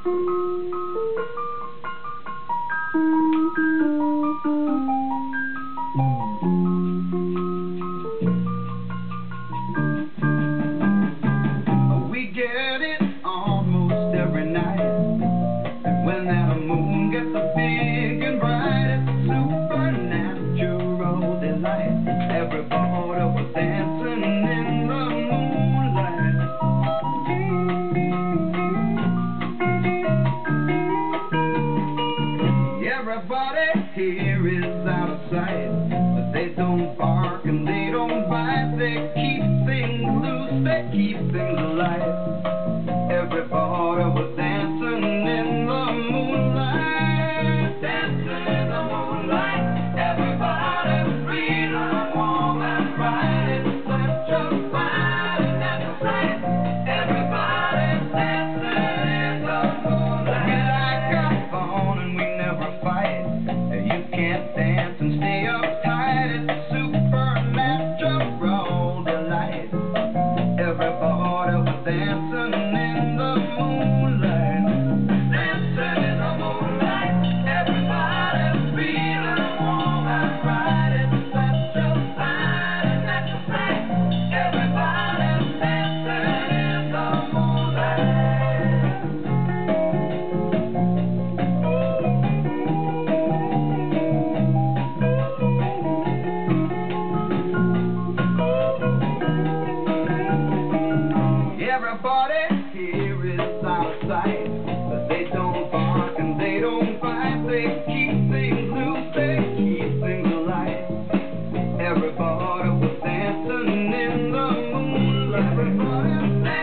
We get it almost every night, and when that moon gets so big and bright, it's a supernatural delight. Everybody was dancing in the moonlight. Everybody here is out of sight, but they don't bark and they don't bite. They keep things loose, they keep things alive. Everybody was dancing in the moonlight, dancing in the moonlight. Everybody was feeling warm and bright. It's such a fine and natural sight. Everybody's dancing in the moonlight. We like our fun and we never fight. You can't dance and stay uptight. It's supernatural delight. Everybody was dancing in the moonlight, dancing in the moonlight. Everybody's feeling warm and bright. It's such a fine and natural sight. Everybody's dancing in the moonlight. Everybody here is out of sight, but they don't bark and they don't bite. They keep things loose, they keep things alive. Everybody was dancing in the moonlight. Everybody was dancing.